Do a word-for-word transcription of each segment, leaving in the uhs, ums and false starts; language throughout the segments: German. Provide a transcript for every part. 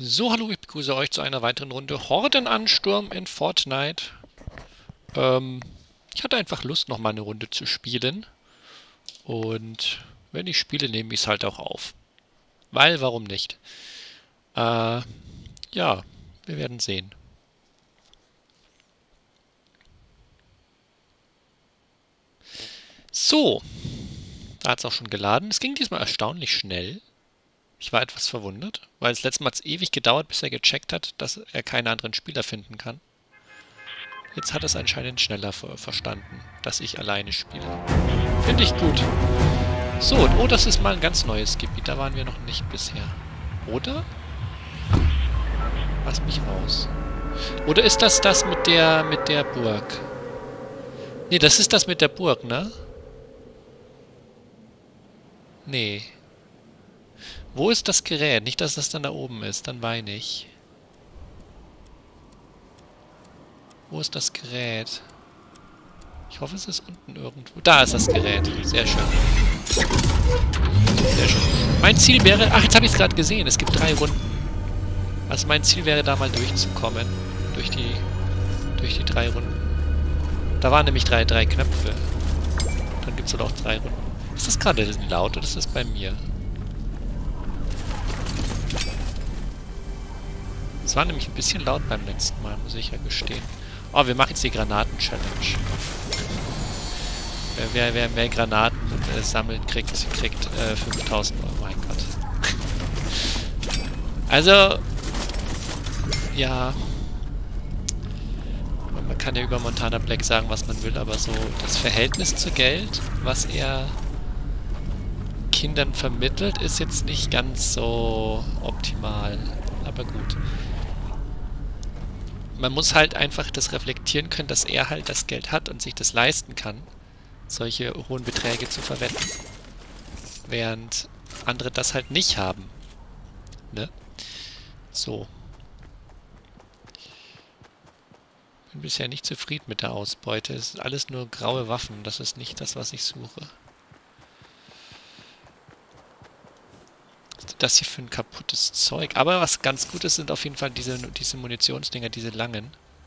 So, hallo, ich begrüße euch zu einer weiteren Runde Hordenansturm in Fortnite. Ähm, ich hatte einfach Lust, nochmal eine Runde zu spielen. Und wenn ich spiele, nehme ich es halt auch auf. Weil, warum nicht? Äh, ja, wir werden sehen. So, da hat es auch schon geladen. Es ging diesmal erstaunlich schnell. Ich war etwas verwundert, weil das letzte Mal hat es ewig gedauert, bis er gecheckt hat, dass er keine anderen Spieler finden kann. Jetzt hat er es anscheinend schneller ver verstanden, dass ich alleine spiele. Finde ich gut. So, und oh, das ist mal ein ganz neues Gebiet. Da waren wir noch nicht bisher. Oder? Lass mich raus. Oder ist das das mit der, mit der Burg? Nee, das ist das mit der Burg, ne? Nee. Wo ist das Gerät? Nicht, dass das dann da oben ist. Dann weine ich. Wo ist das Gerät? Ich hoffe, es ist unten irgendwo. Da ist das Gerät. Sehr schön. Sehr schön. Mein Ziel wäre... Ach, jetzt habe ich es gerade gesehen. Es gibt drei Runden. Also mein Ziel wäre, da mal durchzukommen. Durch die... Durch die drei Runden. Da waren nämlich drei, drei Knöpfe. Dann gibt es doch drei Runden. Ist das gerade laut oder ist das bei mir? Es war nämlich ein bisschen laut beim letzten Mal, muss ich ja gestehen. Oh, wir machen jetzt die Granaten-Challenge. Wer, wer, wer mehr Granaten äh, sammelt, kriegt, kriegt äh, fünftausend Euro. Mein Gott. Also, ja. Man kann ja über Montana Black sagen, was man will, aber so das Verhältnis zu Geld, was er Kindern vermittelt, ist jetzt nicht ganz so optimal. Aber gut. Man muss halt einfach das reflektieren können, dass er halt das Geld hat und sich das leisten kann, solche hohen Beträge zu verwenden. Während andere das halt nicht haben. Ne? So. Bin bisher nicht zufrieden mit der Ausbeute. Es sind alles nur graue Waffen. Das ist nicht das, was ich suche. Das hier für ein kaputtes Zeug. Aber was ganz gut ist, sind auf jeden Fall diese, diese Munitionsdinger, diese langen.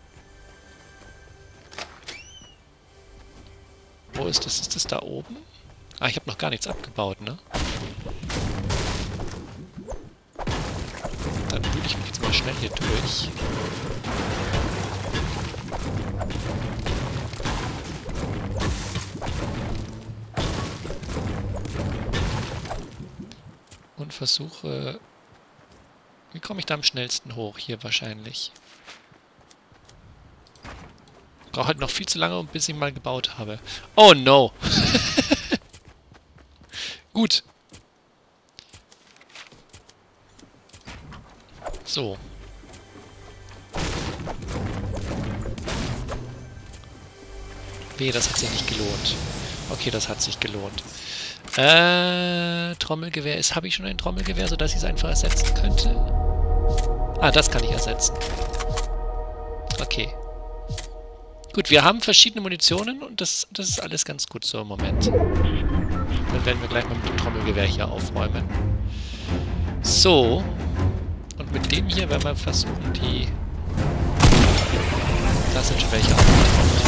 Wo ist das? Ist das da oben? Ah, ich habe noch gar nichts abgebaut, ne? Dann wühle ich mich jetzt mal schnell hier durch. Und versuche... Wie komme ich da am schnellsten hoch? Hier wahrscheinlich. Ich brauche halt noch viel zu lange, bis ich mal gebaut habe. Oh no! Gut. So. Weh, das hat sich nicht gelohnt. Okay, das hat sich gelohnt. Äh, Trommelgewehr ist... Habe ich schon ein Trommelgewehr, sodass ich es einfach ersetzen könnte? Ah, das kann ich ersetzen. Okay. Gut, wir haben verschiedene Munitionen und das, das ist alles ganz gut so im Moment. Dann werden wir gleich mal mit dem Trommelgewehr hier aufräumen. So. Und mit dem hier werden wir versuchen, die... Da sind schon welche aufgetaucht.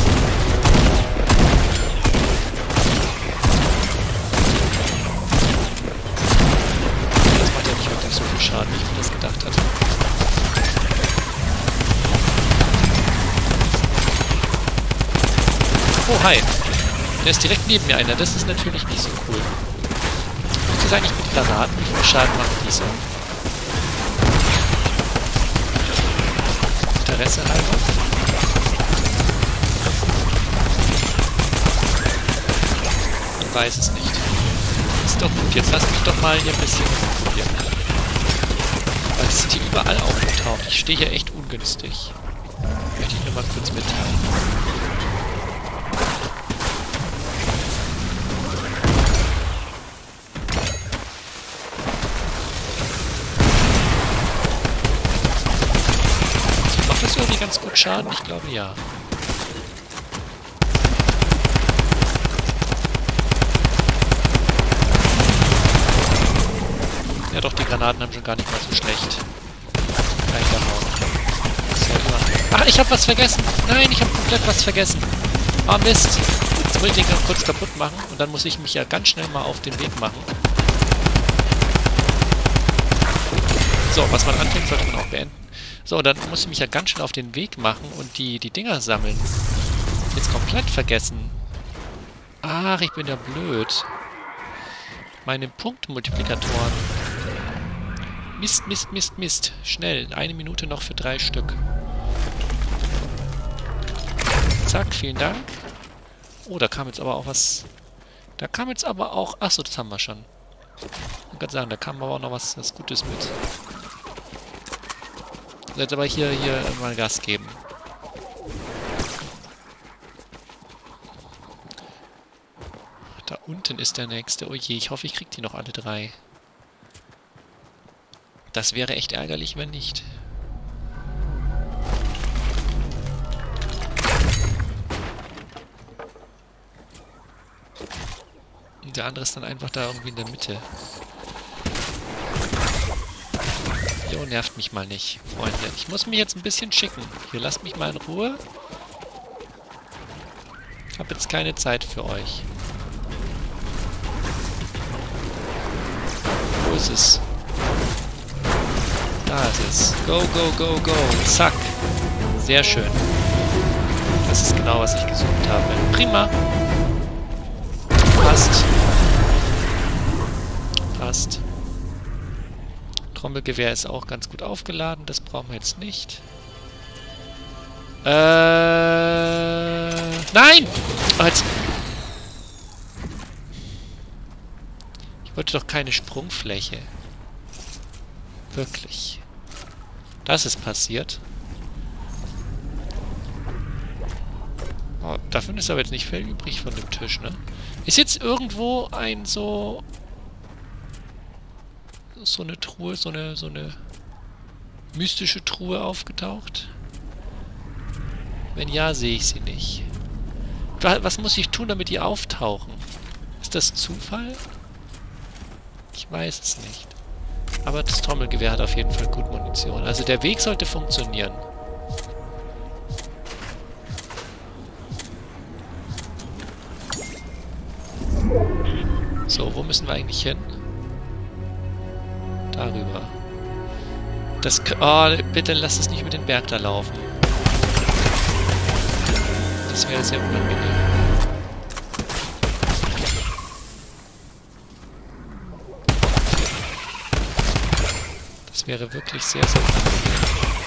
So viel Schaden, wie ich mir das gedacht hatte. Oh, hi. Der ist direkt neben mir einer. Das ist natürlich nicht so cool. Was ist eigentlich mit Granaten? Wie viel Schaden machen die so? Interesse halber? Ich weiß es nicht. Ist doch gut. Jetzt lass mich doch mal hier ein bisschen probieren. Weil es sind hier überall aufgetaucht. Ich stehe hier echt ungünstig. Möchte ich nur mal kurz mitteilen. Also macht das irgendwie ganz gut Schaden? Ich glaube ja. Ja doch, die Granaten haben schon gar nicht mal so schlecht. reingehauen. So, immer. Ach, ich habe was vergessen. Nein, ich habe komplett was vergessen. Oh, Mist. Jetzt will ich den ganz kurz kaputt machen. Und dann muss ich mich ja ganz schnell mal auf den Weg machen. So, was man anfängt, sollte man auch beenden. So, dann muss ich mich ja ganz schnell auf den Weg machen und die, die Dinger sammeln. Jetzt komplett vergessen. Ach, ich bin ja blöd. Meine Punktmultiplikatoren. Mist, Mist, Mist, Mist. Schnell. Eine Minute noch für drei Stück. Zack, vielen Dank. Oh, da kam jetzt aber auch was... Da kam jetzt aber auch... Achso, das haben wir schon. Ich kann sagen, da kam aber auch noch was, was Gutes mit. Jetzt aber hier, hier mal Gas geben. Da unten ist der nächste. Oh je, ich hoffe, ich krieg die noch alle drei. Das wäre echt ärgerlich, wenn nicht. Und der andere ist dann einfach da irgendwie in der Mitte. Jo, nervt mich mal nicht, Freunde. Ich muss mich jetzt ein bisschen schicken. Hier, lasst mich mal in Ruhe. Ich habe jetzt keine Zeit für euch. Wo ist es? Da ist es. Go, go, go, go. Zack. Sehr schön. Das ist genau, was ich gesucht habe. Prima. Passt. Passt. Trommelgewehr ist auch ganz gut aufgeladen. Das brauchen wir jetzt nicht. Äh... Nein! Oh, jetzt. Ich wollte doch keine Sprungfläche. Wirklich. Das ist passiert. Oh, davon ist aber jetzt nicht viel übrig von dem Tisch, ne? Ist jetzt irgendwo ein so... so eine Truhe, so eine, so eine mystische Truhe aufgetaucht? Wenn ja, sehe ich sie nicht. Was muss ich tun, damit die auftauchen? Ist das Zufall? Ich weiß es nicht. Aber das Trommelgewehr hat auf jeden Fall gut Munition. Also der Weg sollte funktionieren. So, wo müssen wir eigentlich hin? Darüber. Das... Oh, bitte lass es nicht über den Berg da laufen. Das wäre sehr unangenehm. Das wäre wirklich sehr, sehr unangenehm.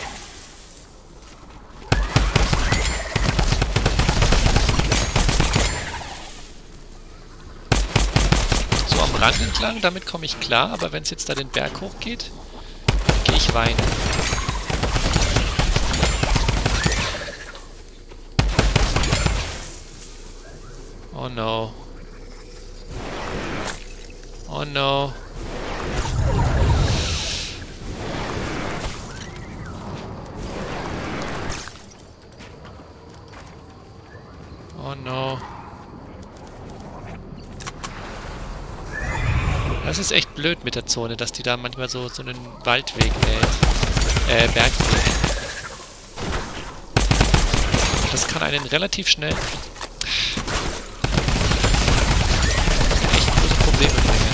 So am Rand entlang, damit komme ich klar, aber wenn es jetzt da den Berg hochgeht, gehe ich weinen. Oh no. Oh no. Oh no. Das ist echt blöd mit der Zone, dass die da manchmal so, so einen Waldweg wählt. Äh, Bergweg. Das kann einen relativ schnell... echt große Probleme bringen.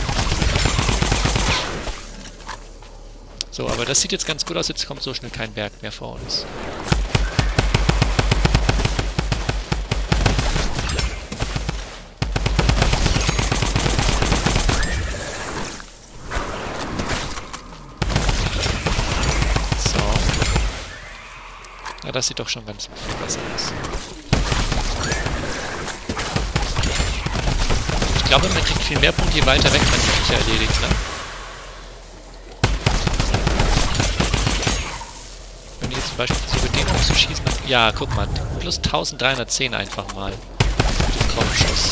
So, aber das sieht jetzt ganz gut aus. Jetzt kommt so schnell kein Berg mehr vor uns. Ja, das sieht doch schon ganz viel besser aus. Ich glaube, man kriegt viel mehr Punkte, je weiter weg man die Viecher erledigt, ne? Wenn ich jetzt zum Beispiel versuche, den umzuschießen... Ja, guck mal. Plus eintausenddreihundertzehn einfach mal. Mit dem Kopfschuss.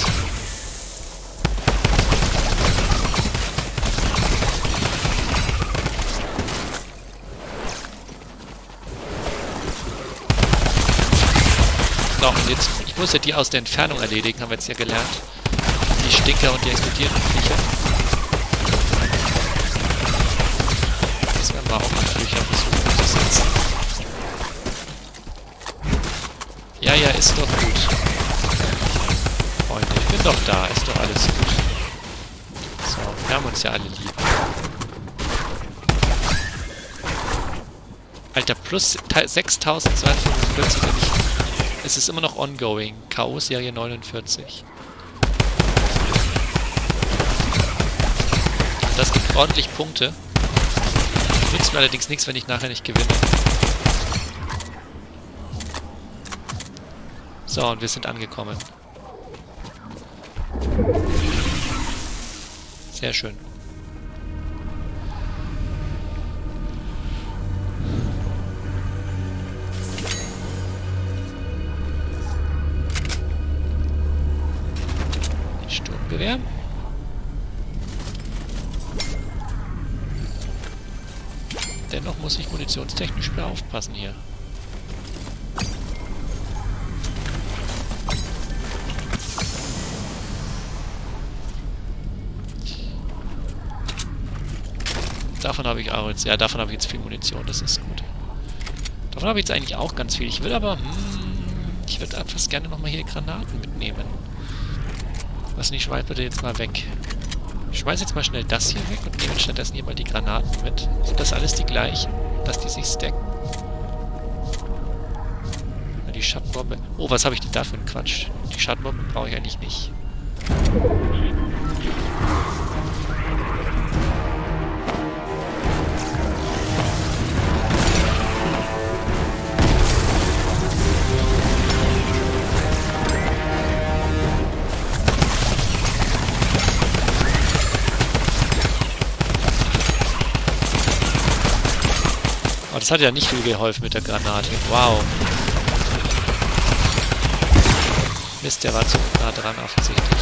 So, und jetzt, ich muss ja die aus der Entfernung erledigen, haben wir jetzt ja gelernt. Die Stinker und die explodierenden Viecher. Das wäre mal auch mal Bücher versuchen umzusetzen. Ja, ja, ist doch gut. Freunde, ich bin doch da. Ist doch alles gut. So, wir haben uns ja alle lieb. Alter, plus sechstausendzweihundertfünfundvierzig. Es ist immer noch ongoing. K O-Serie neunundvierzig. Das gibt ordentlich Punkte. Nützt mir allerdings nichts, wenn ich nachher nicht gewinne. So, und wir sind angekommen. Sehr schön. Sturmgewehr. Dennoch muss ich munitionstechnisch wieder aufpassen hier. Davon habe ich auch jetzt, ja, davon habe ich jetzt viel Munition, das ist gut. Davon habe ich jetzt eigentlich auch ganz viel. Ich will aber, hm, ich würde fast gerne nochmal hier Granaten mitnehmen. Was nicht, schmeiß bitte jetzt mal weg. Ich schmeiße jetzt mal schnell das hier weg und nehme stattdessen hier mal die Granaten mit. Sind das alles die gleichen? Dass die sich stacken? Ja, die Schattenbombe. Oh, was habe ich denn da für einen Quatsch? Die Schattenbombe brauche ich eigentlich nicht. Oh, das hat ja nicht viel geholfen mit der Granate. Wow. Mist, der war zu nah dran offensichtlich.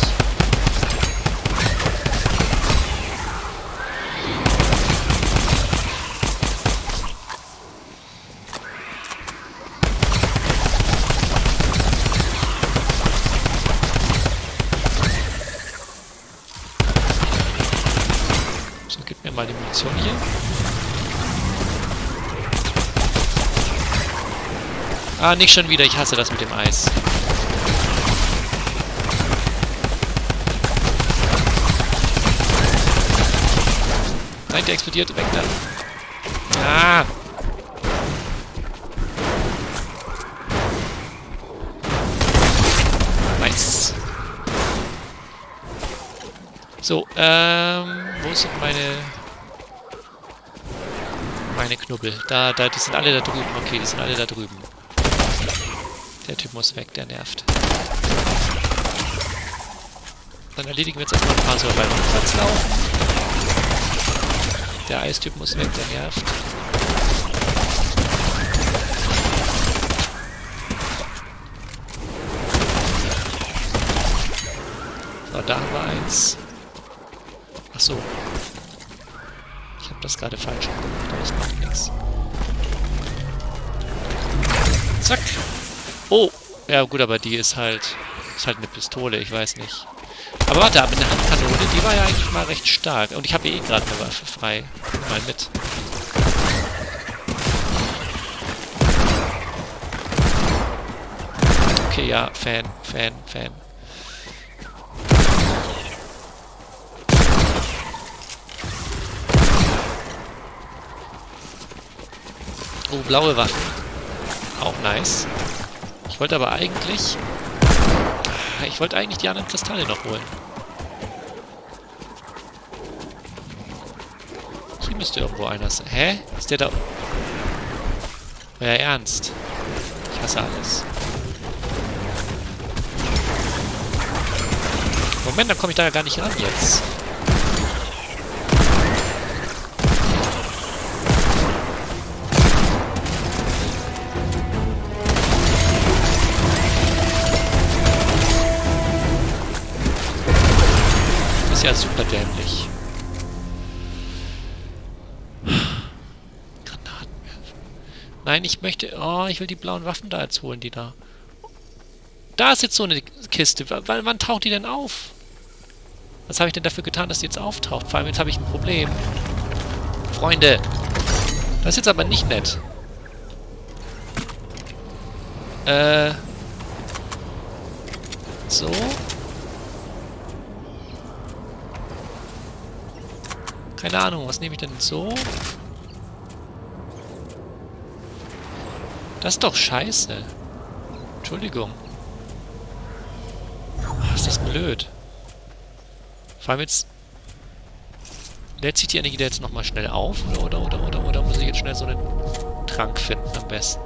So, gib mir mal die Munition hier. Ah, nicht schon wieder. Ich hasse das mit dem Eis. Nein, der explodiert. Weg da. Ah! Nice. So, ähm... wo sind meine... meine Knubbel? Da, da, die sind alle da drüben. Okay, die sind alle da drüben. Der Typ muss weg, der nervt. Dann erledigen wir jetzt erstmal ein paar so beim Rückwärts laufen. Der Eistyp muss weg, der nervt. So, da haben wir eins. Ach so. Ich habe das gerade falsch gemacht, aber das macht nichts. Zack. Oh, ja gut, aber die ist halt, ist halt eine Pistole, ich weiß nicht. Aber warte, aber eine Handkanone, die war ja eigentlich mal recht stark. Und ich habe eh gerade eine Waffe frei. Mal mit. Okay, ja, Fan, Fan, Fan. Oh, blaue Waffen. Auch nice. Ich wollte aber eigentlich... Ich wollte eigentlich die anderen Kristalle noch holen. Hier müsste irgendwo einer sein. Hä? Ist der da... Euer Ernst? Ich hasse alles. Moment, dann komme ich da ja gar nicht ran jetzt. Ja, super dämlich. Granatenwerfer. Nein, ich möchte... Oh, ich will die blauen Waffen da jetzt holen, die da... Da ist jetzt so eine Kiste. W wann taucht die denn auf? Was habe ich denn dafür getan, dass die jetzt auftaucht? Vor allem, jetzt habe ich ein Problem. Freunde! Das ist jetzt aber nicht nett. Äh... So. Keine Ahnung, was nehme ich denn so? Das ist doch scheiße. Entschuldigung. Oh, ist das blöd. Vor allem jetzt... Lädt sich die Energie da jetzt nochmal schnell auf? Oder, oder, oder, oder, oder muss ich jetzt schnell so einen Trank finden am besten?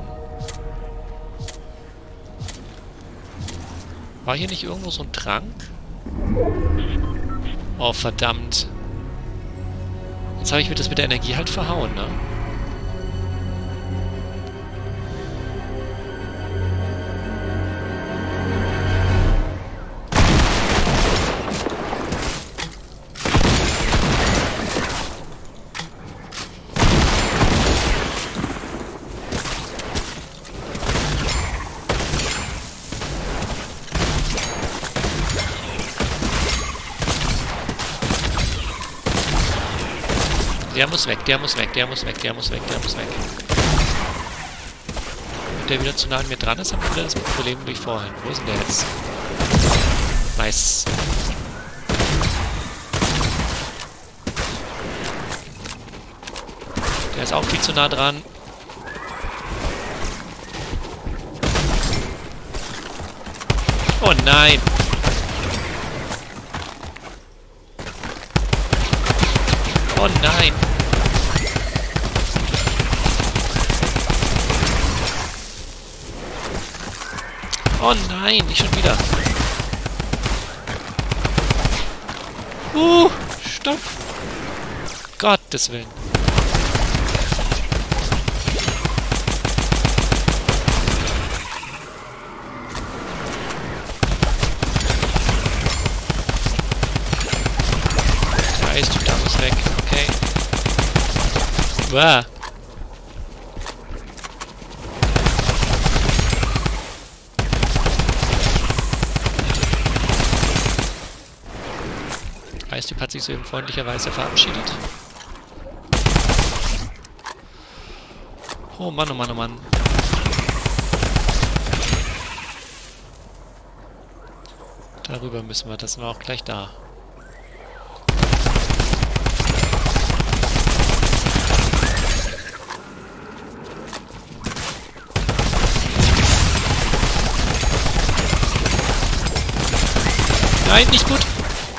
War hier nicht irgendwo so ein Trank? Oh, verdammt. Jetzt habe ich mir das mit der Energie halt verhauen, ne? Der muss weg, der muss weg, der muss weg, der muss weg, der muss weg. Wenn der wieder zu nah an mir dran ist, haben wir wieder das Problem wie vorhin. Wo ist denn der jetzt? Nice. Der ist auch viel zu nah dran. Oh nein! Oh nein! Oh nein, nicht schon wieder. Uh, stopp. Gottes Willen. Der Eistyp da muss weg. Okay. Uah. Eistyp hat sich soeben freundlicherweise verabschiedet. Oh Mann, oh Mann, oh Mann. Darüber müssen wir, das sind wir auch gleich da. Nein, nicht gut.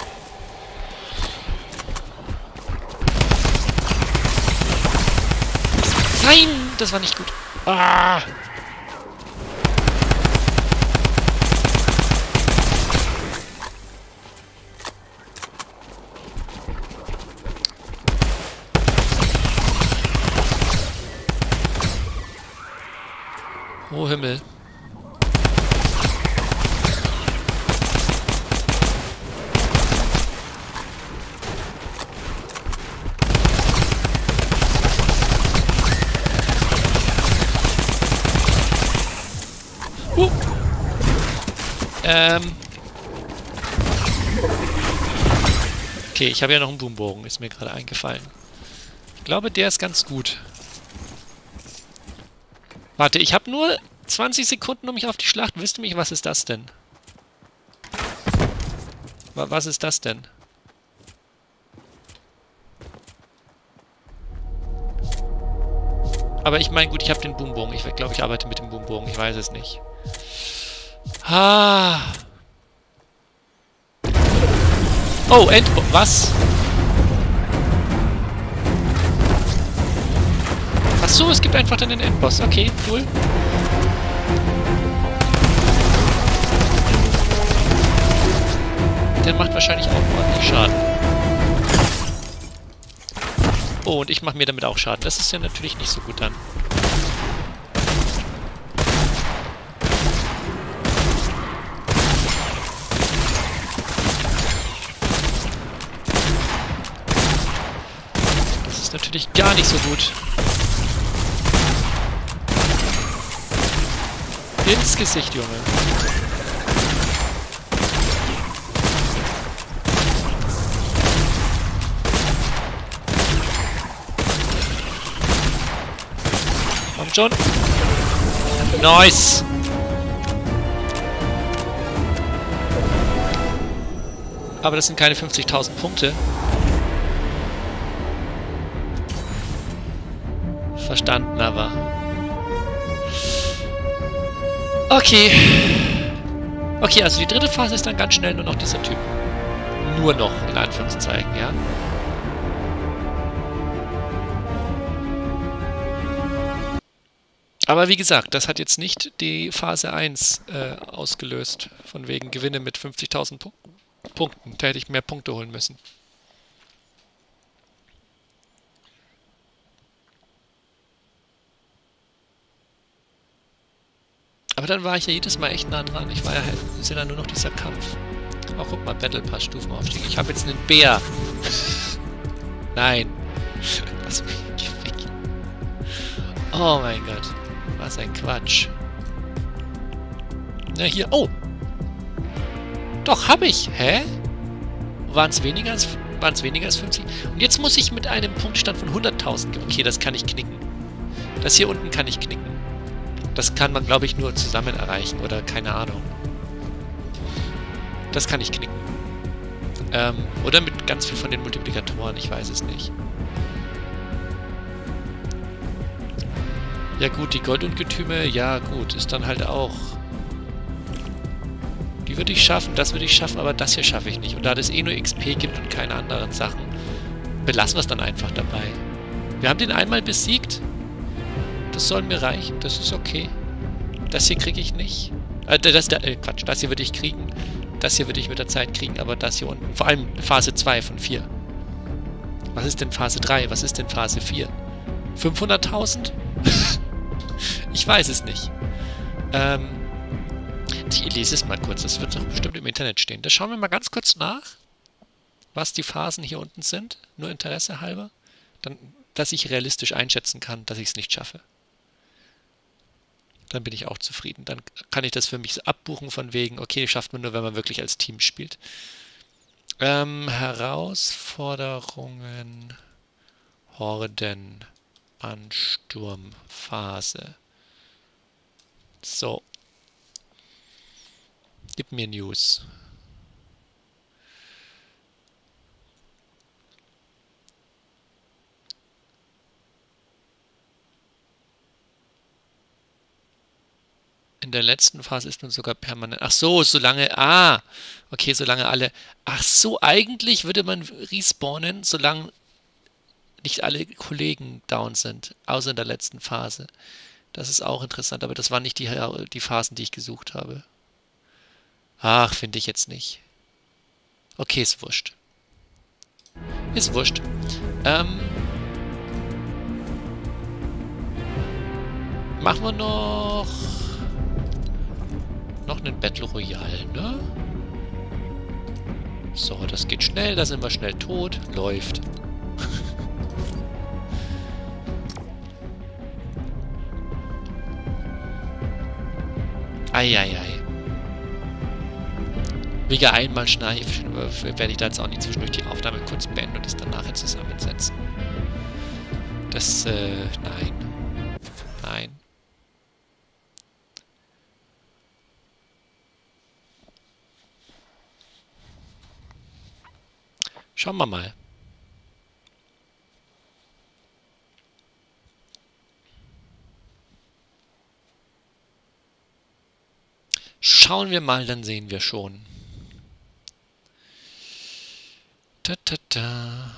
Nein, das war nicht gut. Ah. Oh Himmel. Uh. Ähm. Okay, ich habe ja noch einen Boombogen, ist mir gerade eingefallen. Ich glaube, der ist ganz gut. Warte, ich habe nur zwanzig Sekunden, um mich auf die Schlacht. Wisst ihr mich, was ist das denn? Was ist das denn? Aber ich meine, gut, ich habe den Boombogen. Ich glaube, ich arbeite mit dem Boombogen. Ich weiß es nicht. Ah. Oh, Endboss. Was? Ach so, es gibt einfach dann den Endboss. Okay, cool. Der macht wahrscheinlich auch ordentlich Schaden. Oh, und ich mache mir damit auch Schaden. Das ist ja natürlich nicht so gut dann. Das ist natürlich gar nicht so gut. Ins Gesicht, Junge. Kommt schon. Nice. Aber das sind keine fünfzigtausend Punkte. Verstanden, aber. Okay. Okay, also die dritte Phase ist dann ganz schnell nur noch dieser Typ. Nur noch, in Anführungszeichen, ja. Aber wie gesagt, das hat jetzt nicht die Phase eins äh, ausgelöst. Von wegen Gewinne mit fünfzigtausend Pu Punkten. Da hätte ich mehr Punkte holen müssen. Aber dann war ich ja jedes Mal echt nah dran. Ich war ja halt, ist ja dann nur noch dieser Kampf. Oh, guck mal, Battle Pass Stufenaufstieg. Ich habe jetzt einen Bär. Nein. Lass mich weg. Oh mein Gott. Was ein Quatsch. Na hier. Oh. Doch, habe ich. Hä? Waren es weniger als, waren es weniger als fünfzig? Und jetzt muss ich mit einem Punktstand von hunderttausend. Okay, das kann ich knicken. Das hier unten kann ich knicken. Das kann man, glaube ich, nur zusammen erreichen. Oder keine Ahnung. Das kann ich knicken. Ähm, oder mit ganz viel von den Multiplikatoren. Ich weiß es nicht. Ja gut, die Goldungetüme, ja gut, ist dann halt auch... Die würde ich schaffen, das würde ich schaffen, aber das hier schaffe ich nicht. Und da es eh nur X P gibt und keine anderen Sachen, belassen wir es dann einfach dabei. Wir haben den einmal besiegt. Das soll mir reichen, das ist okay. Das hier kriege ich nicht. Äh, das, äh, Quatsch, das hier würde ich kriegen. Das hier würde ich mit der Zeit kriegen, aber das hier unten. Vor allem Phase zwei von vier. Was ist denn Phase drei? Was ist denn Phase vier? fünfhunderttausend? Ich weiß es nicht. Ähm, ich lese es mal kurz. Das wird doch bestimmt im Internet stehen. Da schauen wir mal ganz kurz nach, was die Phasen hier unten sind. Nur Interesse halber. Dann, dass ich realistisch einschätzen kann, dass ich es nicht schaffe. Dann bin ich auch zufrieden. Dann kann ich das für mich abbuchen von wegen, okay, schafft man nur, wenn man wirklich als Team spielt. Ähm, Herausforderungen, Horden, Ansturmphase. So. Gib mir News. In der letzten Phase ist nun sogar permanent... Ach so, solange... Ah! Okay, solange alle... Ach so, eigentlich würde man respawnen, solange nicht alle Kollegen down sind. Außer in der letzten Phase. Das ist auch interessant, aber das waren nicht die, die Phasen, die ich gesucht habe. Ach, finde ich jetzt nicht. Okay, ist wurscht. Ist wurscht. Ähm... Machen wir noch... noch einen Battle Royale, ne? So, das geht schnell, da sind wir schnell tot. Läuft. Eieiei. Mega einmal schneif, werde ich da jetzt auch nicht zwischendurch die Aufnahme kurz beenden und das dann nachher zusammensetzen. Das, äh, nein. Nein. Schauen wir mal. Schauen wir mal, dann sehen wir schon. Ta ta ta.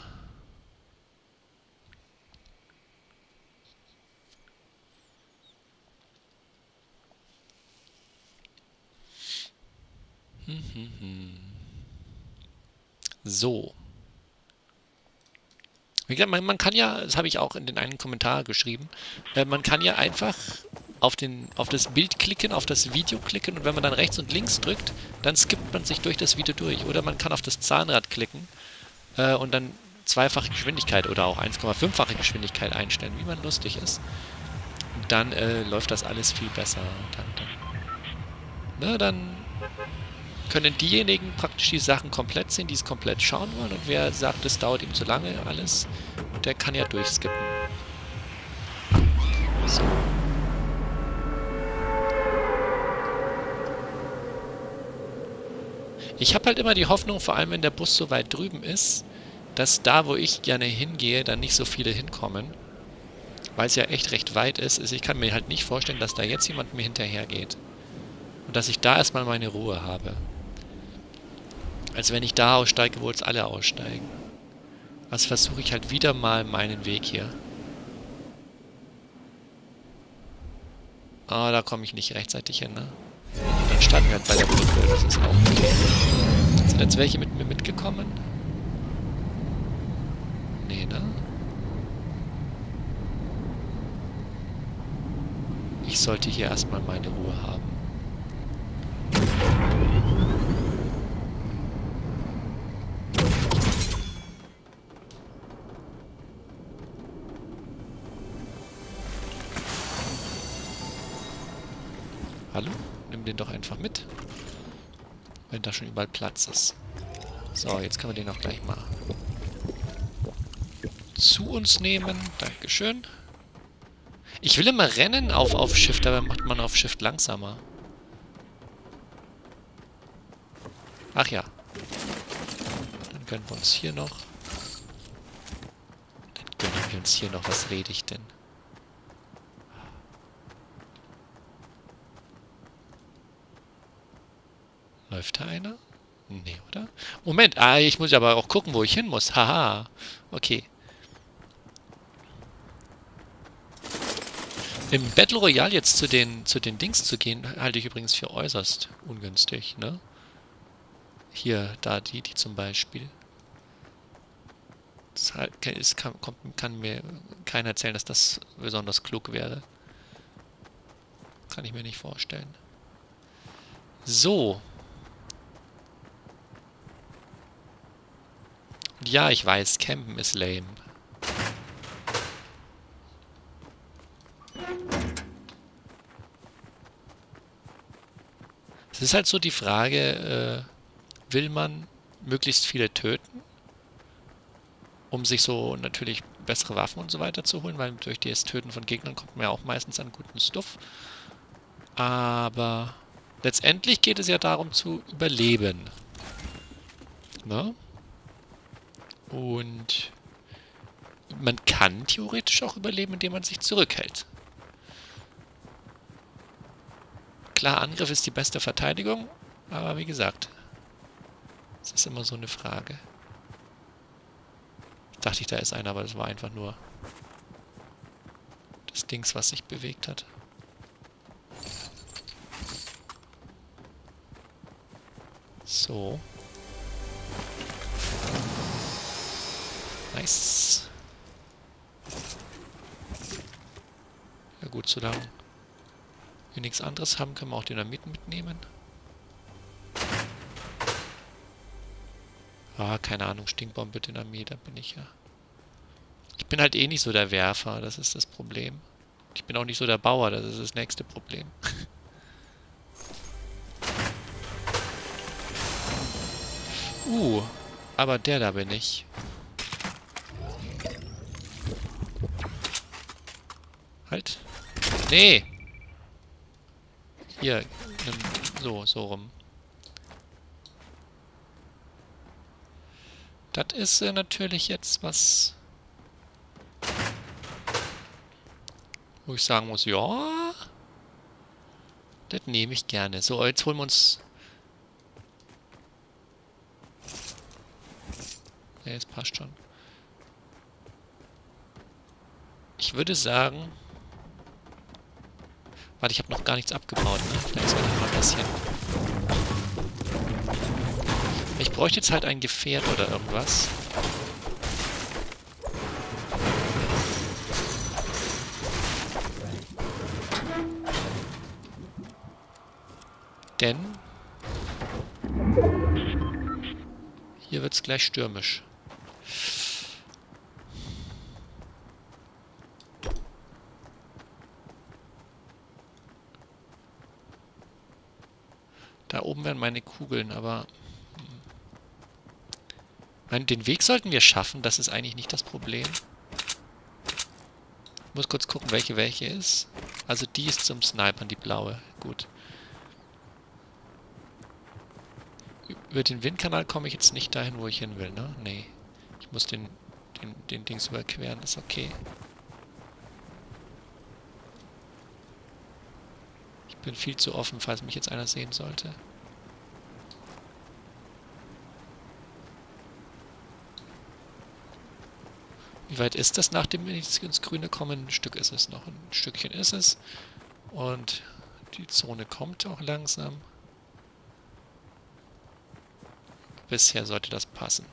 Hm, hm, hm. So. Wie gesagt, man, man kann ja, das habe ich auch in den einen Kommentar geschrieben, äh, man kann ja einfach auf, den, auf das Bild klicken, auf das Video klicken und wenn man dann rechts und links drückt, dann skippt man sich durch das Video durch. Oder man kann auf das Zahnrad klicken äh, und dann zweifache Geschwindigkeit oder auch eins Komma fünffache Geschwindigkeit einstellen, wie man lustig ist. Und dann äh, läuft das alles viel besser. Dann, dann, ne, dann können diejenigen praktisch die Sachen komplett sehen, die es komplett schauen wollen. Und wer sagt, es dauert ihm zu lange alles, der kann ja durchskippen. So. Ich habe halt immer die Hoffnung, vor allem wenn der Bus so weit drüben ist, dass da, wo ich gerne hingehe, dann nicht so viele hinkommen. Weil es ja echt recht weit ist. Also ich kann mir halt nicht vorstellen, dass da jetzt jemand mir hinterhergeht. Und dass ich da erstmal meine Ruhe habe. Als wenn ich da aussteige, wo jetzt alle aussteigen. Also versuche ich halt wieder mal meinen Weg hier. Ah, da komme ich nicht rechtzeitig hin, ne? Dann starten wir halt bei der Brücke, das ist auch okay. Sind jetzt welche mit mir mitgekommen? Nee, ne? Ich sollte hier erstmal meine Ruhe haben. Hallo? Nimm den doch einfach mit. Wenn da schon überall Platz ist. So, jetzt können wir den auch gleich mal zu uns nehmen. Dankeschön. Ich will immer rennen auf, auf Shift, aber macht man auf Shift langsamer. Ach ja. Dann gönnen wir uns hier noch. Dann gönnen wir uns hier noch. Was rede ich denn? Läuft da einer? Nee, oder? Moment, ah, ich muss aber auch gucken, wo ich hin muss. Haha. Okay. Im Battle Royale jetzt zu den, zu den Dings zu gehen, halte ich übrigens für äußerst ungünstig, ne? Hier, da, die, die zum Beispiel. Das halt, ist, kann, kommt, kann mir keiner erzählen, dass das besonders klug wäre. Kann ich mir nicht vorstellen. So. Ja, ich weiß, Campen ist lame. Es ist halt so die Frage, äh, will man möglichst viele töten, um sich so natürlich bessere Waffen und so weiter zu holen, weil durch das Töten von Gegnern kommt man ja auch meistens an guten Stuff. Aber letztendlich geht es ja darum zu überleben. Ne? Und man kann theoretisch auch überleben, indem man sich zurückhält. Klar, Angriff ist die beste Verteidigung, aber wie gesagt, es ist immer so eine Frage. Dachte ich, da ist einer, aber das war einfach nur das Dings, was sich bewegt hat. So. Nice. Ja gut, solange wir nichts anderes haben, können wir auch Dynamit mitnehmen. Ah, keine Ahnung, Stinkbombe, Dynamit, da bin ich ja. Ich bin halt eh nicht so der Werfer, das ist das Problem. Ich bin auch nicht so der Bauer, das ist das nächste Problem. uh, aber der da bin ich. Halt. Nee! Hier, nimm, so, so rum. Das ist äh, natürlich jetzt was, wo ich sagen muss, ja, das nehme ich gerne. So, jetzt holen wir uns... Ja, es passt schon. Ich würde sagen... Warte, ich habe noch gar nichts abgebaut, ne? Vielleicht sollte ich mal ein bisschen... Ich bräuchte jetzt halt ein Gefährt oder irgendwas. Denn... hier wird es gleich stürmisch. Da oben wären meine Kugeln, aber... Hm. Den Weg sollten wir schaffen, das ist eigentlich nicht das Problem. Ich muss kurz gucken, welche welche ist. Also die ist zum Snipern, die blaue. Gut. Über den Windkanal komme ich jetzt nicht dahin, wo ich hin will, ne? Nee. Ich muss den, den, den Dings überqueren, ist okay. Ich bin viel zu offen, falls mich jetzt einer sehen sollte. Wie weit ist das, nachdem wir jetzt ins Grüne kommen? Ein Stück ist es noch. Ein Stückchen ist es. Und die Zone kommt auch langsam. Bisher sollte das passen.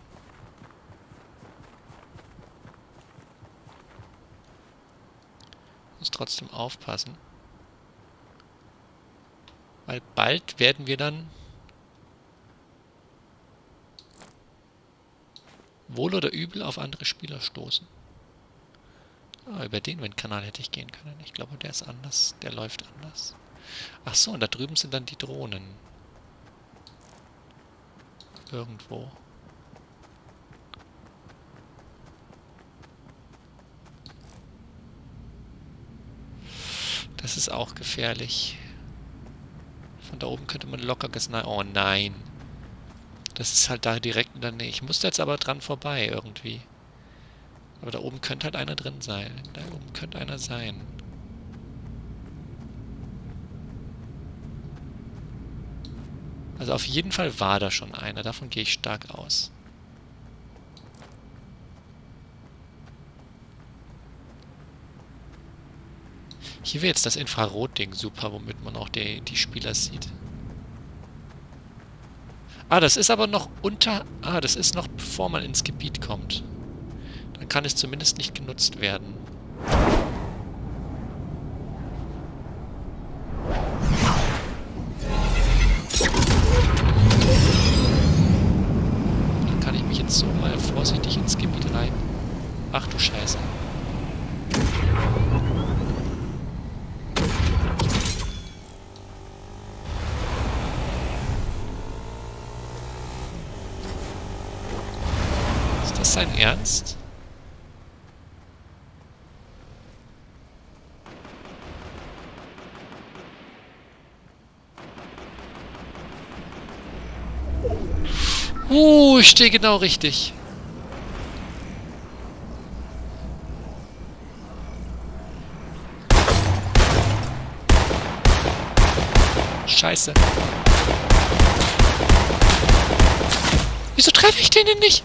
Muss trotzdem aufpassen. Weil bald werden wir dann wohl oder übel auf andere Spieler stoßen. Ah, über den Windkanal hätte ich gehen können. Ich glaube, der ist anders. Der läuft anders. Ach so, und da drüben sind dann die Drohnen. Irgendwo. Das ist auch gefährlich. Von da oben könnte man locker gesniped. Oh nein. Das ist halt da direkt in der Nähe. Ich musste jetzt aber dran vorbei irgendwie. Aber da oben könnte halt einer drin sein. Da oben könnte einer sein. Also auf jeden Fall war da schon einer. Davon gehe ich stark aus. Hier wäre jetzt das Infrarot-Ding super, womit man auch die, die Spieler sieht. Ah, das ist aber noch unter... Ah, das ist noch bevor man ins Gebiet kommt. Dann kann es zumindest nicht genutzt werden. Dann kann ich mich jetzt so mal vorsichtig ins Gebiet rein. Ach du Scheiße. Ist das sein Ernst? Uh, ich stehe genau richtig. Scheiße. Wieso treffe ich den denn nicht?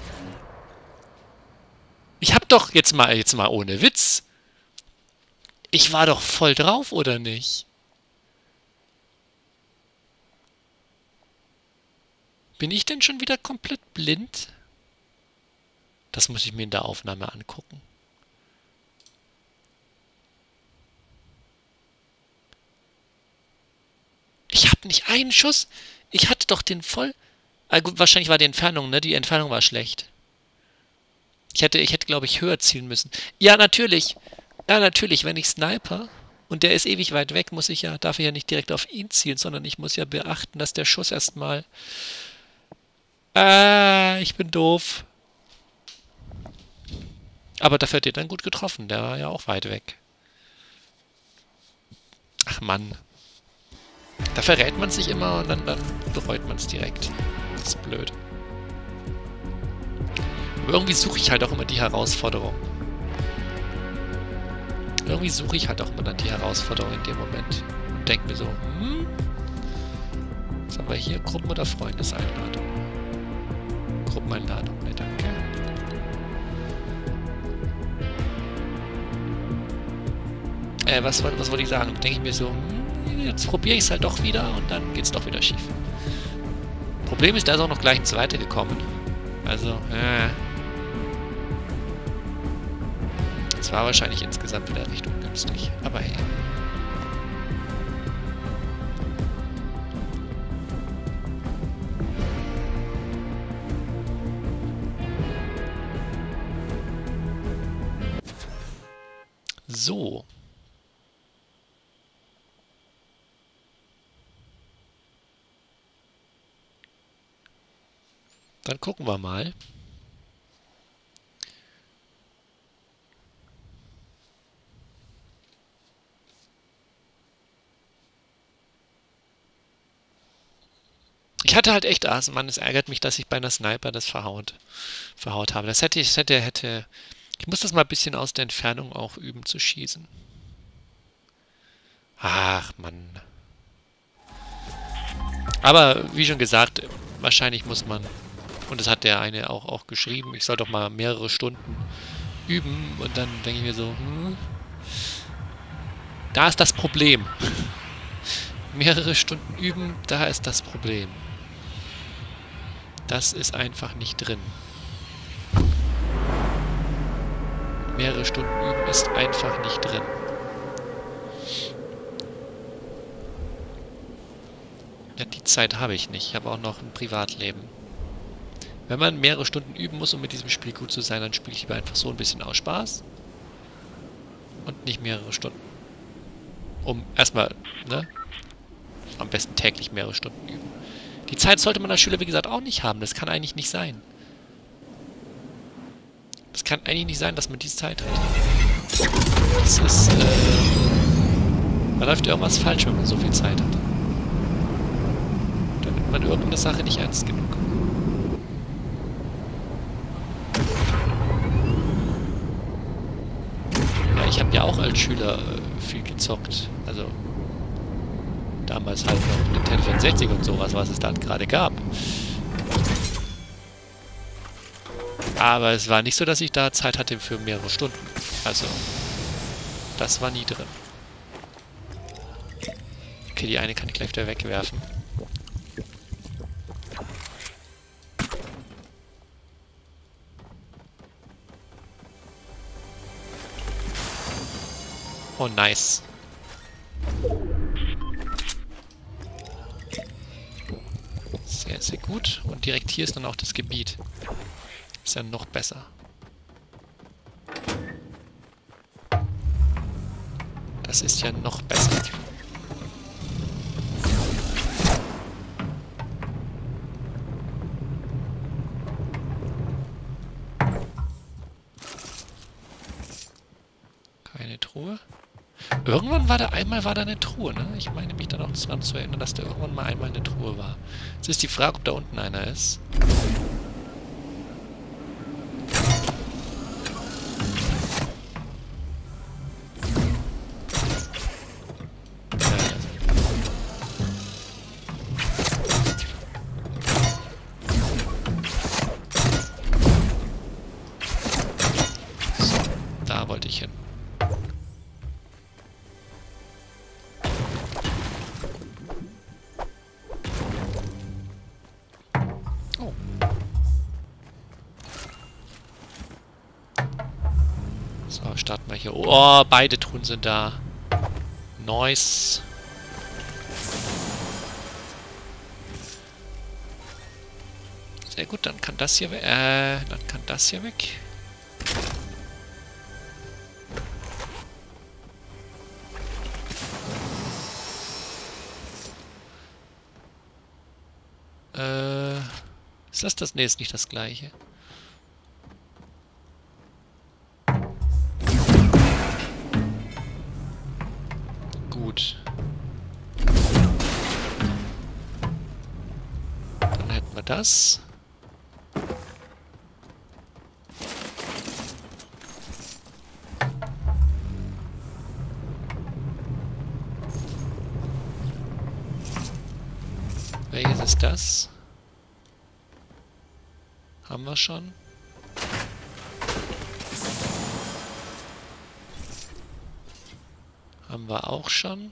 Ich hab doch jetzt mal, jetzt mal ohne Witz. Ich war doch voll drauf, oder nicht? Bin ich denn schon wieder komplett blind? Das muss ich mir in der Aufnahme angucken. Ich habe nicht einen Schuss. Ich hatte doch den voll... Ah, gut, wahrscheinlich war die Entfernung, ne? Die Entfernung war schlecht. Ich hätte, ich hätte, glaube ich, höher zielen müssen. Ja, natürlich. Ja, natürlich, wenn ich sniper und der ist ewig weit weg, muss ich ja, darf ich ja nicht direkt auf ihn zielen, sondern ich muss ja beachten, dass der Schuss erstmal... Ah, ich bin doof. Aber dafür hat er dann gut getroffen. Der war ja auch weit weg. Ach Mann. Da verrät man sich immer und dann, dann bereut man es direkt. Das ist blöd. Aber irgendwie suche ich halt auch immer die Herausforderung. Irgendwie suche ich halt auch immer dann die Herausforderung in dem Moment. Und denke mir so, hm? Was haben wir hier? Gruppen- oder Freundeseinladung? Gruppeneinladung, ne, danke. Äh, was, was wollte ich sagen? Da denke ich mir so, hm, jetzt probiere ich es halt doch wieder und dann geht es doch wieder schief. Problem ist, da ist auch noch gleich ein zweiter gekommen. Also, äh. Es war wahrscheinlich insgesamt wieder recht ungünstig. Aber hey. So. Dann gucken wir mal. Ich hatte halt echt Asen, Mann, es ärgert mich, dass ich bei einer Sniper das verhaut, verhaut habe. Das hätte ich, hätte, hätte... Ich muss das mal ein bisschen aus der Entfernung auch üben zu schießen. Ach, Mann. Aber, wie schon gesagt, wahrscheinlich muss man... Und das hat der eine auch, auch geschrieben, ich soll doch mal mehrere Stunden üben. Und dann denke ich mir so, hm, da ist das Problem. Mehrere Stunden üben, da ist das Problem. Das ist einfach nicht drin. Mehrere Stunden üben ist einfach nicht drin. Ja, die Zeit habe ich nicht. Ich habe auch noch ein Privatleben. Wenn man mehrere Stunden üben muss, um mit diesem Spiel gut zu sein, dann spiele ich lieber einfach so ein bisschen aus Spaß. Und nicht mehrere Stunden. Um erstmal, ne? Am besten täglich mehrere Stunden üben. Die Zeit sollte man als Schüler, wie gesagt, auch nicht haben. Das kann eigentlich nicht sein. Das kann eigentlich nicht sein, dass man diese Zeit hat. Das ist, äh... Da läuft irgendwas falsch, wenn man so viel Zeit hat. Da nimmt man irgendeine Sache nicht ernst genug. Ja, ich habe ja auch als Schüler äh, viel gezockt. Also... Damals halt noch Nintendo vierundsechzig und sowas, was es dann gerade gab. Aber es war nicht so, dass ich da Zeit hatte für mehrere Stunden. Also, das war nie drin. Okay, die eine kann ich gleich wieder wegwerfen. Oh, nice. Sehr, sehr gut. Und direkt hier ist dann auch das Gebiet. Ist ja noch besser. Das ist ja noch besser. Keine Truhe. Irgendwann war da einmal war da eine Truhe, ne? Ich meine mich dann auch daran zu erinnern, dass da irgendwann mal einmal eine Truhe war. Jetzt ist die Frage, ob da unten einer ist. So, da wollte ich hin. So, starten wir hier. Oh, beide Truhen sind da. Nice. Sehr gut, dann kann das hier weg. Äh, dann kann das hier weg. Äh, ist das das? Ne, ist nicht das gleiche. Gut. Dann hätten wir das. Welches ist das? Haben wir schon. Haben wir auch schon.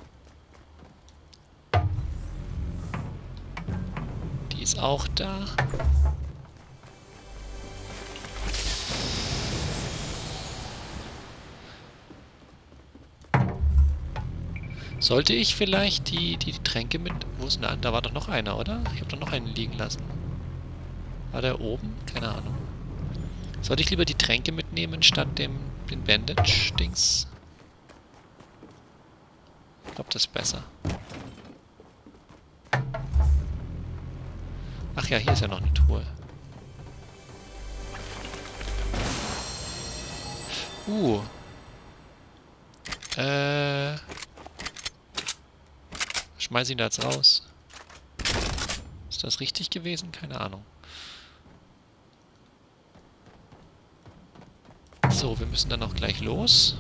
Die ist auch da. Sollte ich vielleicht die, die, die Tränke mit... Wo ist denn da? Da war doch noch einer, oder? Ich habe doch noch einen liegen lassen. War der oben? Keine Ahnung. Sollte ich lieber die Tränke mitnehmen, statt dem den Bandage-Dings? Ich glaube, das ist besser. Ach ja, hier ist ja noch eine Truhe. Uh. Äh... Schmeiß ihn da jetzt raus. Ist das richtig gewesen? Keine Ahnung. So, wir müssen dann auch gleich los.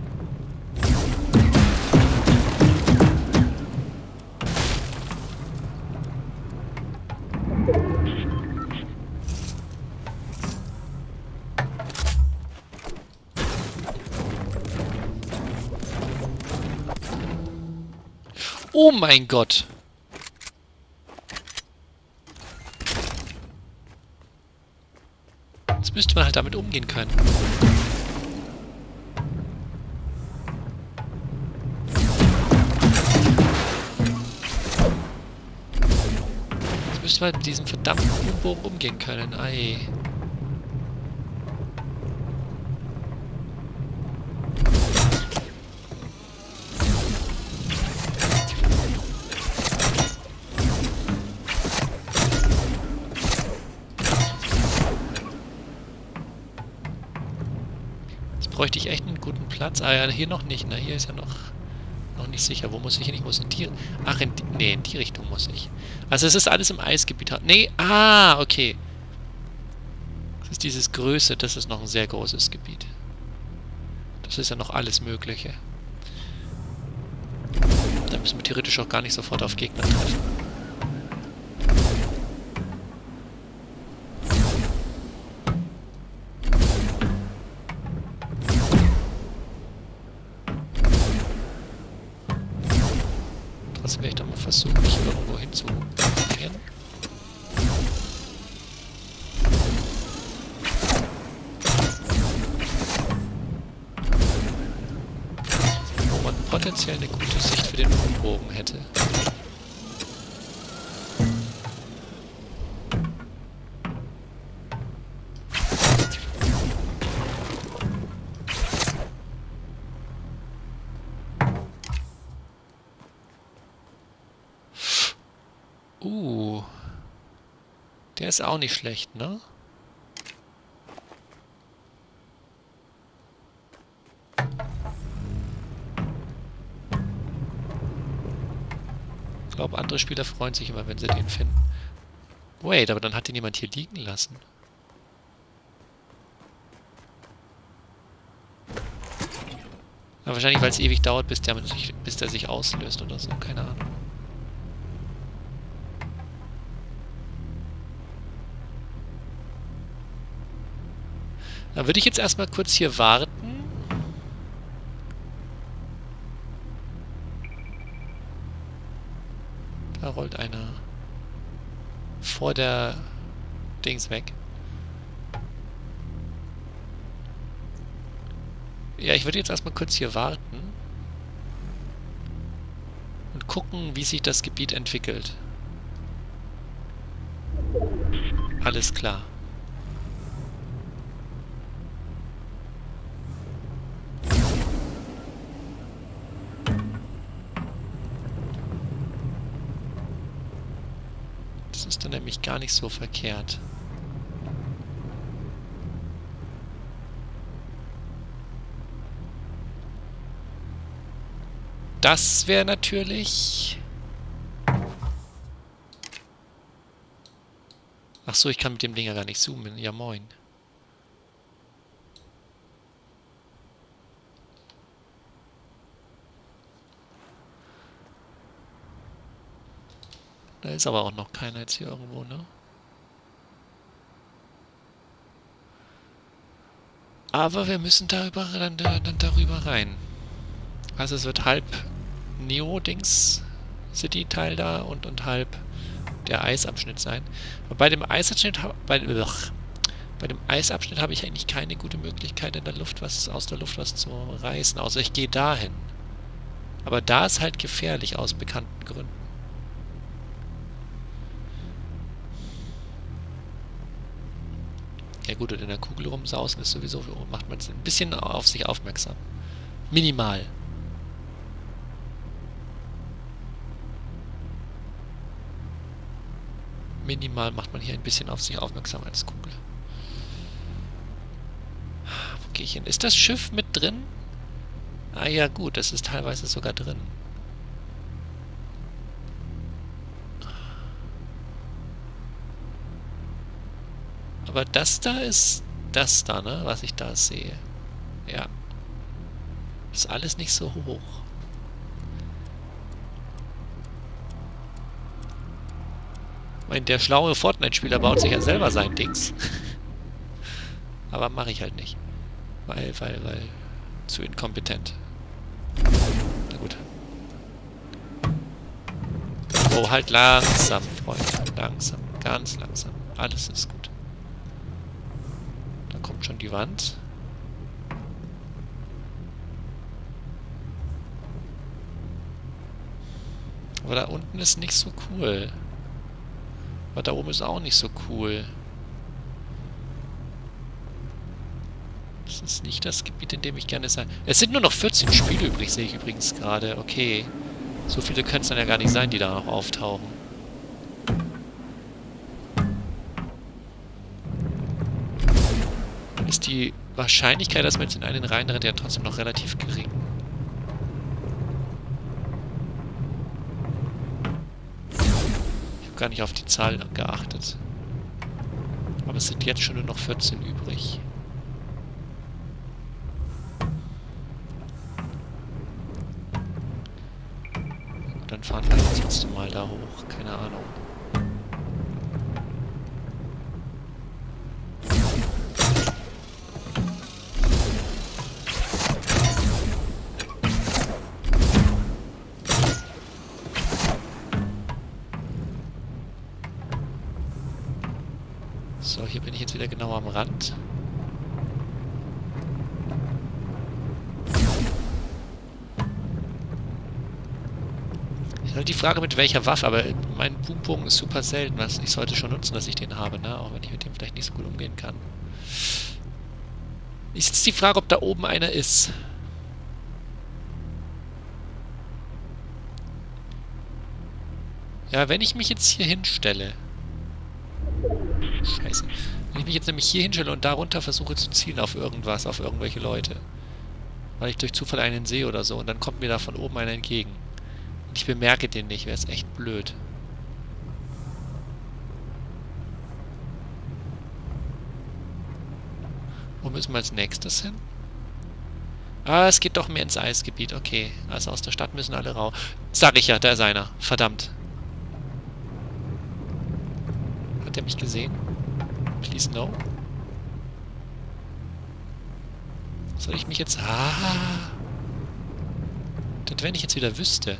Oh mein Gott! Jetzt müsste man halt damit umgehen können. Jetzt müsste man mit diesem verdammten U-Bogen umgehen können. Ei. Bräuchte ich echt einen guten Platz. Ah ja, hier noch nicht. Na, hier ist ja noch, noch nicht sicher. Wo muss ich hin? Ich muss in die... Ach, in die, nee, in die Richtung muss ich. Also es ist alles im Eisgebiet. Nee, ah, okay. Das ist dieses Größe. Das ist noch ein sehr großes Gebiet. Das ist ja noch alles Mögliche. Da müssen wir theoretisch auch gar nicht sofort auf Gegner treffen. Trotzdem werde ich doch mal versuchen, mich irgendwo hinzukehren. Wo man potenziell eine gute Sicht für den U-Bogen hätte. Uh. Der ist auch nicht schlecht, ne? Ich glaube, andere Spieler freuen sich immer, wenn sie den finden. Wait, aber dann hat den jemand hier liegen lassen. Aber wahrscheinlich, weil es ewig dauert, bis der, bis der sich auslöst oder so. Keine Ahnung. Dann würde ich jetzt erstmal kurz hier warten. Da rollt einer vor der Dings weg. Ja, ich würde jetzt erstmal kurz hier warten. Und gucken, wie sich das Gebiet entwickelt. Alles klar. Das ist dann nämlich gar nicht so verkehrt. Das wäre natürlich... Ach so, ich kann mit dem Ding ja gar nicht zoomen. Ja, moin. Da ist aber auch noch keiner jetzt hier irgendwo, ne? Aber wir müssen darüber, dann, dann darüber rein. Also es wird halb Neo-Dings-City-Teil da und, und halb der Eisabschnitt sein. Aber bei dem Eisabschnitt, bei, ugh, bei dem Eisabschnitt habe ich eigentlich keine gute Möglichkeit in der Luft was aus der Luft was zu reißen, außer ich gehe dahin. Aber da ist halt gefährlich aus bekannten Gründen. Ja gut, und in der Kugel rumsausen ist sowieso, macht man ein bisschen auf sich aufmerksam. Minimal. Minimal macht man hier ein bisschen auf sich aufmerksam als Kugel. Wo gehe ich hin? Ist das Schiff mit drin? Ah ja gut, das ist teilweise sogar drin. Aber das da ist das da, ne? Was ich da sehe. Ja. Ist alles nicht so hoch. Ich meine, der schlaue Fortnite-Spieler baut sich ja selber sein Dings. Aber mache ich halt nicht. Weil, weil, weil... Zu inkompetent. Na gut. Oh, halt langsam, Freunde. Langsam. Ganz langsam. Alles ist gut. Da kommt schon die Wand. Aber da unten ist nicht so cool. Aber da oben ist auch nicht so cool. Das ist nicht das Gebiet, in dem ich gerne sein... Es sind nur noch vierzehn Spiele übrig, sehe ich übrigens gerade. Okay. So viele können es dann ja gar nicht sein, die da noch auftauchen. Ist die Wahrscheinlichkeit, dass man jetzt in einen reinrennt, ja trotzdem noch relativ gering. Ich habe gar nicht auf die Zahl geachtet. Aber es sind jetzt schon nur noch vierzehn übrig. Dann fahren wir jetzt trotzdem mal da hoch. Keine Ahnung. So, hier bin ich jetzt wieder genau am Rand. Ist halt die Frage, mit welcher Waffe, aber mein Boombogen ist super selten. Was ich sollte schon nutzen, dass ich den habe, ne? Auch wenn ich mit dem vielleicht nicht so gut umgehen kann. Ist jetzt die Frage, ob da oben einer ist. Ja, wenn ich mich jetzt hier hinstelle... Scheiße. Wenn ich mich jetzt nämlich hier hinstelle und darunter versuche zu zielen auf irgendwas, auf irgendwelche Leute. Weil ich durch Zufall einen sehe oder so und dann kommt mir da von oben einer entgegen. Und ich bemerke den nicht, wäre es echt blöd. Wo müssen wir als nächstes hin? Ah, es geht doch mehr ins Eisgebiet. Okay, also aus der Stadt müssen alle raus. Sag ich ja, da ist einer. Verdammt. Hat er mich gesehen? Please no. Soll ich mich jetzt... Ah! Das, wenn ich jetzt wieder wüsste.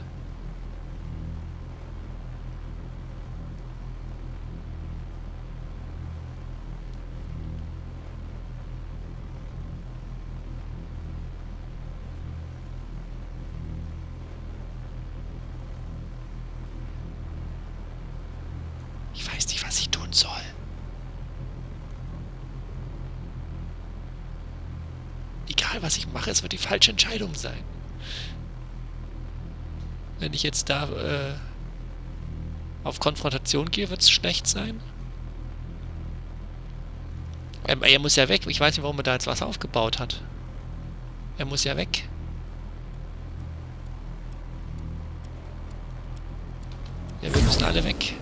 Ich weiß nicht, was ich tun soll. Egal, was ich mache, es wird die falsche Entscheidung sein. Wenn ich jetzt da äh, auf Konfrontation gehe, wird es schlecht sein. Ähm, er muss ja weg. Ich weiß nicht, warum er da jetzt was aufgebaut hat. Er muss ja weg. Ja, wir müssen alle weg.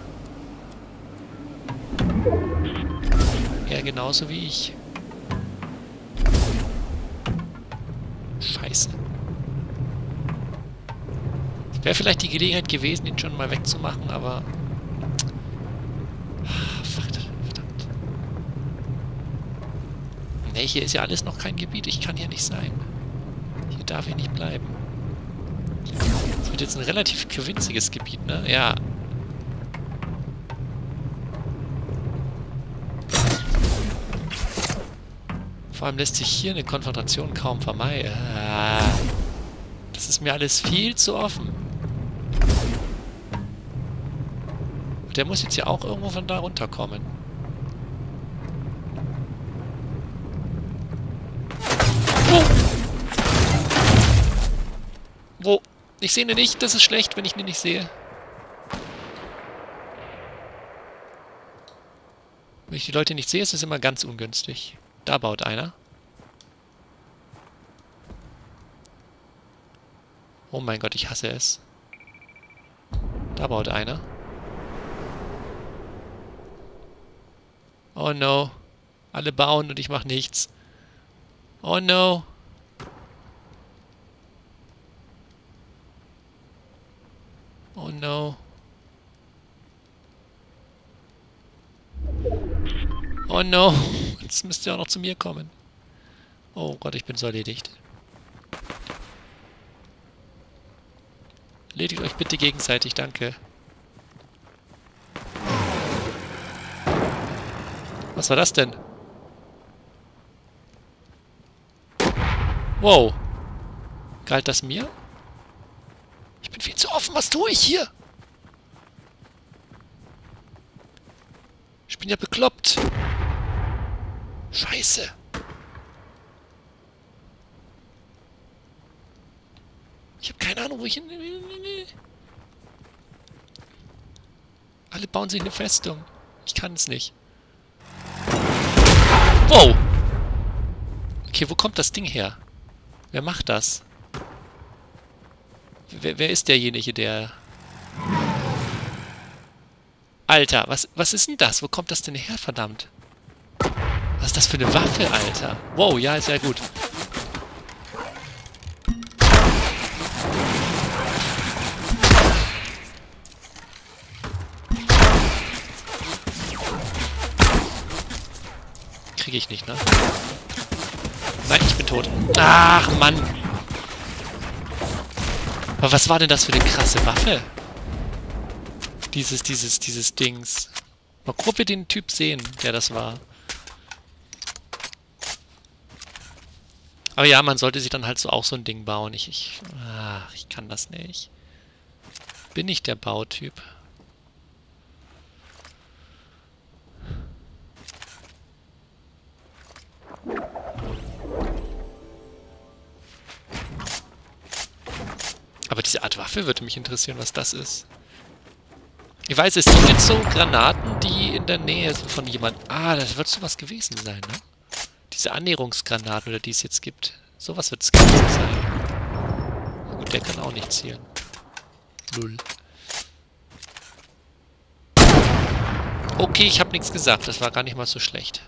Er genauso wie ich. Scheiße. Es wäre vielleicht die Gelegenheit gewesen, ihn schon mal wegzumachen, aber... Verdammt. Ne, hier ist ja alles noch kein Gebiet. Ich kann hier nicht sein. Hier darf ich nicht bleiben. Das wird jetzt ein relativ winziges Gebiet, ne? Ja. Vor allem lässt sich hier eine Konfrontation kaum vermeiden. Ah, das ist mir alles viel zu offen. Und der muss jetzt ja auch irgendwo von da runterkommen. Wo? Wo? Ich sehe ihn nicht. Das ist schlecht, wenn ich ihn nicht sehe. Wenn ich die Leute nicht sehe, ist es immer ganz ungünstig. Da baut einer. Oh mein Gott, ich hasse es. Da baut einer. Oh no. Alle bauen und ich mache nichts. Oh no. Oh no. Oh no. Jetzt müsst ihr auch noch zu mir kommen. Oh Gott, ich bin so erledigt. Erledigt euch bitte gegenseitig, danke. Was war das denn? Wow. Galt das mir? Ich bin viel zu offen, was tue ich hier? Ich bin ja bekloppt. Scheiße. Ich habe keine Ahnung, wo ich hin... Alle bauen sich eine Festung. Ich kann es nicht. Wow. Okay, wo kommt das Ding her? Wer macht das? Wer, wer ist derjenige, der... Alter, was, was ist denn das? Wo kommt das denn her, verdammt? Was ist das für eine Waffe, Alter? Wow, ja, sehr gut. Kriege ich nicht, ne? Nein, ich bin tot. Ach, Mann. Aber was war denn das für eine krasse Waffe? Dieses, dieses, dieses Dings. Mal gucken, ob wir den Typ sehen, der das war. Aber ja, man sollte sich dann halt so auch so ein Ding bauen. Ich, ich, ach, ich kann das nicht. Bin ich der Bautyp? Aber diese Art Waffe würde mich interessieren, was das ist. Ich weiß, es sind jetzt so Granaten, die in der Nähe sind von jemandem... Ah, das wird sowas gewesen sein, ne? Diese Annäherungsgranaten, oder die es jetzt gibt. Sowas wird es gewesen sein. Gut, der kann auch nicht zielen. Null. Okay, ich habe nichts gesagt. Das war gar nicht mal so schlecht.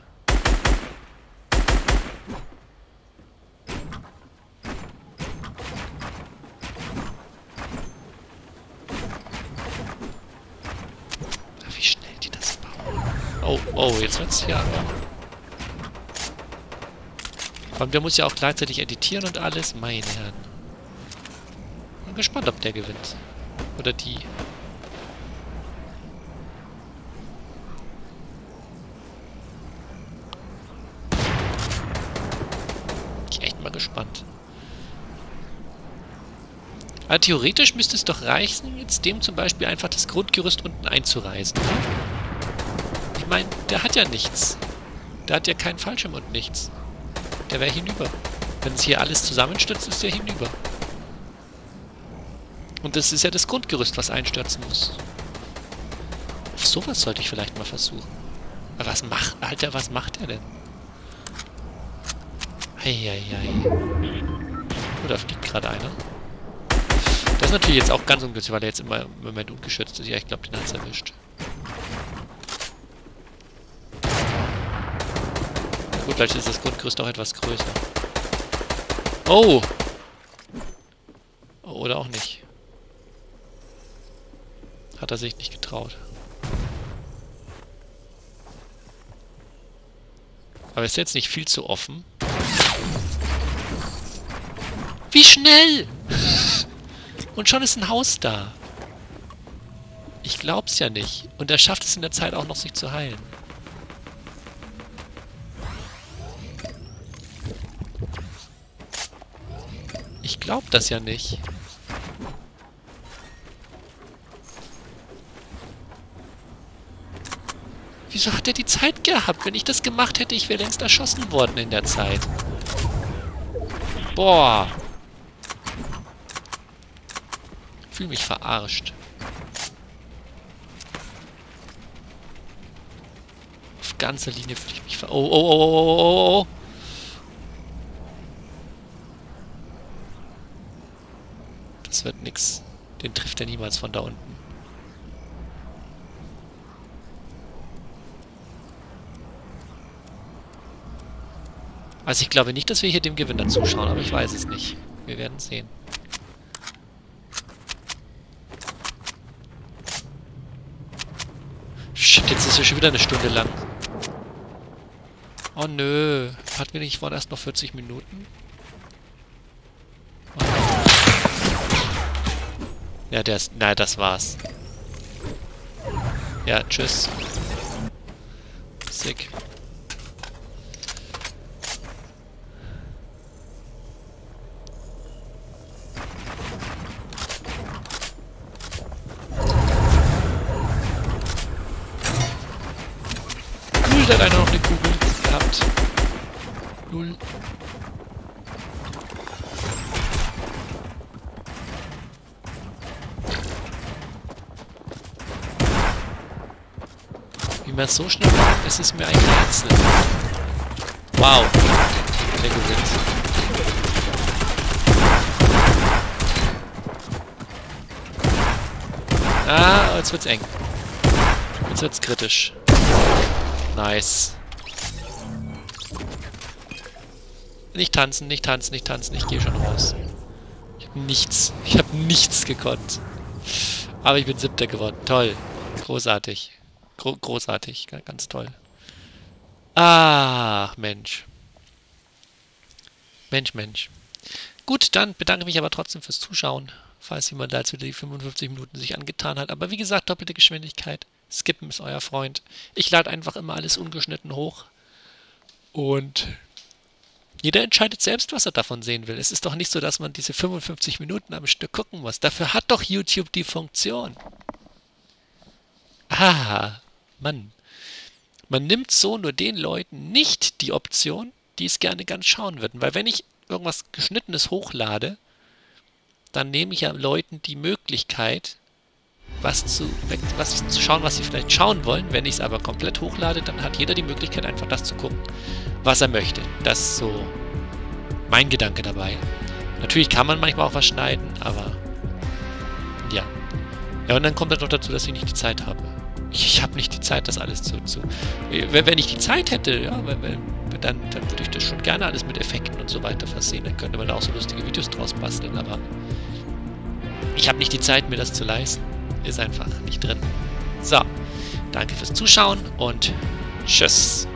Wie schnell die das bauen. Oh, oh, jetzt wird's ja... Vor allem, der muss ja auch gleichzeitig editieren und alles. Meine Herren. Bin gespannt, ob der gewinnt. Oder die. Bin ich echt mal gespannt. Aber theoretisch müsste es doch reichen, jetzt dem zum Beispiel einfach das Grundgerüst unten einzureißen. Ich meine, der hat ja nichts. Der hat ja keinen Fallschirm und nichts. Der wäre hinüber. Wenn es hier alles zusammenstürzt, ist der hinüber. Und das ist ja das Grundgerüst, was einstürzen muss. Auf sowas sollte ich vielleicht mal versuchen. Aber was macht... Alter, was macht er denn? Eieiei. Oh, da fliegt gerade einer. Das ist natürlich jetzt auch ganz ungünstig, weil er jetzt immer im Moment ungeschützt ist. Ja, ich glaube, den hat es erwischt. Gut, vielleicht ist das Grundgerüst auch etwas größer. Oh! Oder auch nicht. Hat er sich nicht getraut. Aber ist jetzt nicht viel zu offen. Wie schnell! Und schon ist ein Haus da. Ich glaub's ja nicht. Und er schafft es in der Zeit auch noch, sich zu heilen. Ich glaub das ja nicht. Wieso hat er die Zeit gehabt? Wenn ich das gemacht hätte, ich wäre längst erschossen worden in der Zeit. Boah. Ich fühle mich verarscht. Auf ganzer Linie fühle ich mich verarscht. Oh, oh, oh, oh, oh, oh. Das wird nix. Den trifft er niemals von da unten. Also ich glaube nicht, dass wir hier dem Gewinner zuschauen, aber ich weiß es nicht. Wir werden sehen. Shit, jetzt ist es schon wieder eine Stunde lang. Oh nö. Hatten wir nicht vorhin erst noch vierzig Minuten? Oh. Ja, der ist... Nein, das war's. Ja, tschüss. Sick. Null, der hat einer noch eine Kugel gehabt. Null. Wie man es so schnell macht, es ist mir ein Rätsel. Wow. Der gewinnt. Ah, jetzt wird's eng. Jetzt wird's kritisch. Nice. Nicht tanzen, nicht tanzen, nicht tanzen. Ich gehe schon raus. Ich habe nichts. Ich habe nichts gekonnt. Aber ich bin Siebter geworden. Toll. Großartig. Gro großartig. Ganz toll. Ach, Mensch. Mensch, Mensch. Gut, dann bedanke ich mich aber trotzdem fürs Zuschauen. Falls jemand da jetzt wieder die fünfundfünfzig Minuten sich angetan hat. Aber wie gesagt, doppelte Geschwindigkeit. Skippen ist euer Freund. Ich lade einfach immer alles ungeschnitten hoch. Und jeder entscheidet selbst, was er davon sehen will. Es ist doch nicht so, dass man diese fünfundfünfzig Minuten am Stück gucken muss. Dafür hat doch YouTube die Funktion. Ah, Mann. Man nimmt so nur den Leuten nicht die Option, die es gerne ganz schauen würden. Weil wenn ich irgendwas Geschnittenes hochlade, dann nehme ich ja Leuten die Möglichkeit, was zu, was zu schauen, was sie vielleicht schauen wollen. Wenn ich es aber komplett hochlade, dann hat jeder die Möglichkeit, einfach das zu gucken, was er möchte. Das ist so mein Gedanke dabei. Natürlich kann man manchmal auch was schneiden, aber ja. Ja, und dann kommt halt noch dazu, dass ich nicht die Zeit habe. Ich, ich habe nicht die Zeit, das alles zu... zu wenn, wenn ich die Zeit hätte, ja, wenn, wenn, dann, dann würde ich das schon gerne alles mit Effekten und so weiter versehen. Dann könnte man da auch so lustige Videos draus basteln, aber ich habe nicht die Zeit, mir das zu leisten. Ist einfach nicht drin. So, danke fürs Zuschauen und tschüss.